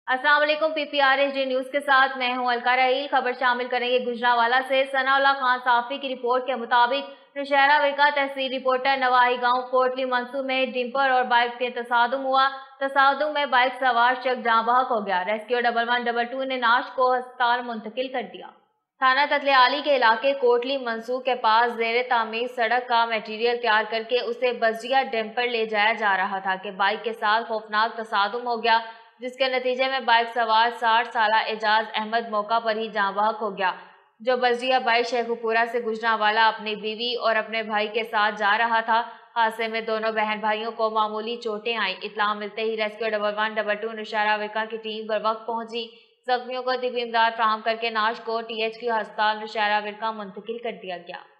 अस्सलाम वालेकुम। PPRHD news के साथ मैं हूं अलका रहील। खबर शामिल करेंगे गुजरांवाला से। सनाउल्लाह खान साफी की रिपोर्ट के मुताबिक नौशहरा विरका तहसील रिपोर्टर नवाही गांव कोटली मंसूर में डिंपर और बाइक के तसादुम हुआ। तसादुम में बाइक सवार शख्स जाँ बहक हो गया। रेस्क्यू 1112 ने नाश को अस्पताल मुंतकिल कर दिया। थाना ततलियाली के इलाके कोटली मंसूर के पास जेर तामीर सड़क का मटेरियल तैयार करके उसे बजिया डैम्पर ले जाया जा रहा था कि बाइक के साथ खौफनाक तसादुम हो गया, जिसके नतीजे में बाइक सवार 60 साल एजाज अहमद मौका पर ही जाँ बहक हो गया। जो बजिया बाइक शेखुपुरा से गुजरांवाला अपनी बीवी और अपने भाई के साथ जा रहा था। हादसे में दोनों बहन भाइयों को मामूली चोटें आई। इत्तला मिलते ही रेस्क्यू 1112 नौशहरा विरका की टीम बर वक्त पहुंची। जख्मियों को तिब्बी इमदाद फराहम करके नाश को THQ अस्पताल नौशहरा विरका मुंतकिल कर दिया गया।